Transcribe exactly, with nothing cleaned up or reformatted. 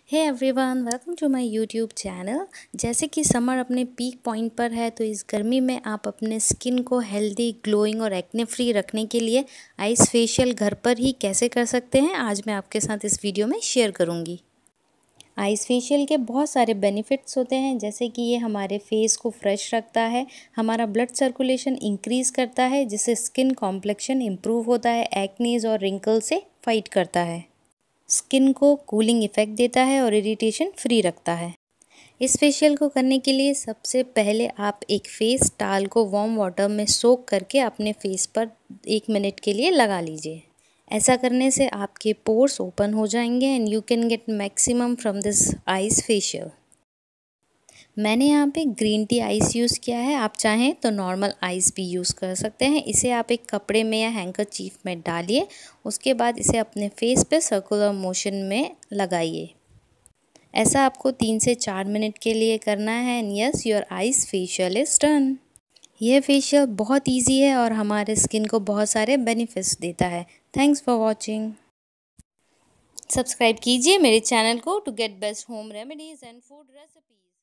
Hey everyone, welcome to my YouTube channel. जैसे कि summer अपने पीक पॉइंट पर है, तो इस गर्मी में आप अपने स्किन को हेल्दी, ग्लोइंग और एक्ने फ्री रखने के लिए आइस फेशियल घर पर ही कैसे कर सकते हैं, आज मैं आपके साथ इस वीडियो में शेयर करूंगी। आइस फेशियल के बहुत सारे बेनिफिट्स होते हैं, जैसे कि ये हमारे फेस को फ्रेश रखता है, हमारा ब्लड सर्कुलेशन इंक्रीज़ करता है, जिससे स्किन कॉम्प्लेक्शन इम्प्रूव होता है, एक्नीज और रिंकल से फाइट करता है, स्किन को कूलिंग इफ़ेक्ट देता है और इरिटेशन फ्री रखता है। इस फेशियल को करने के लिए सबसे पहले आप एक फेस टाल को वार्म वाटर में सोक करके अपने फेस पर एक मिनट के लिए लगा लीजिए। ऐसा करने से आपके पोर्स ओपन हो जाएंगे and you can get maximum from this ice facial. मैंने यहाँ पे ग्रीन टी आइस यूज़ किया है, आप चाहें तो नॉर्मल आइस भी यूज़ कर सकते हैं। इसे आप एक कपड़े में या हैंकरचीफ में डालिए, उसके बाद इसे अपने फेस पे सर्कुलर मोशन में लगाइए। ऐसा आपको तीन से चार मिनट के लिए करना है and yes, your ice facial is done. यह फेशियल बहुत ईजी है और हमारे स्किन को बहुत सारे बेनिफिट्स देता है। Thanks for watching. सब्सक्राइब कीजिए मेरे चैनल को to get best home remedies and food recipes.